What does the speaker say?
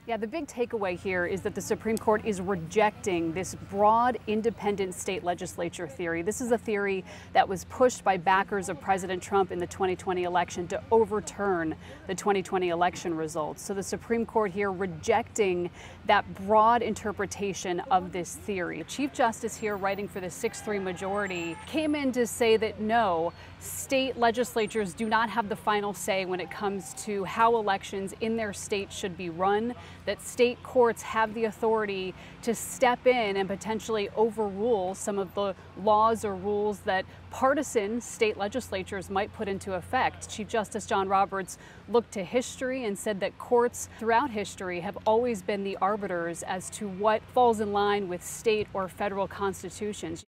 Yeah, the big takeaway here is that the Supreme Court is rejecting this broad independent state legislature theory. This is a theory that was pushed by backers of President Trump in the 2020 election to overturn the 2020 election results. So the Supreme Court here rejecting that broad interpretation of this theory. Chief Justice here, writing for the 6-3 majority, came in to say that no, state legislatures do not have the final say when it comes to how elections in their state should be run, that state courts have the authority to step in and potentially overrule some of the laws or rules that partisan state legislatures might put into effect. Chief Justice John Roberts looked to history and said that courts throughout history have always been the arbiters as to what falls in line with state or federal constitutions.